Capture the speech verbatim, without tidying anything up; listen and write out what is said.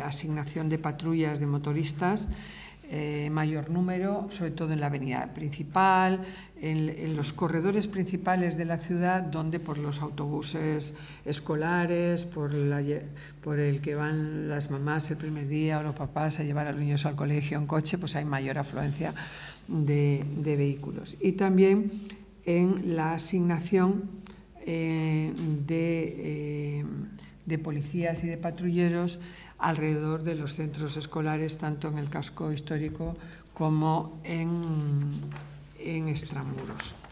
asignación de patrullas de motoristas, eh, mayor número, sobre todo en la avenida principal, en, en los corredores principales de la ciudad, donde por los autobuses escolares, por, la, por el que van las mamás el primer día o los papás a llevar a los niños al colegio en coche, pues hay mayor afluencia de, de vehículos. Y también en la asignación eh, de, eh, de policías y de patrulleros alrededor de los centros escolares, tanto en el casco histórico como en, en extramuros.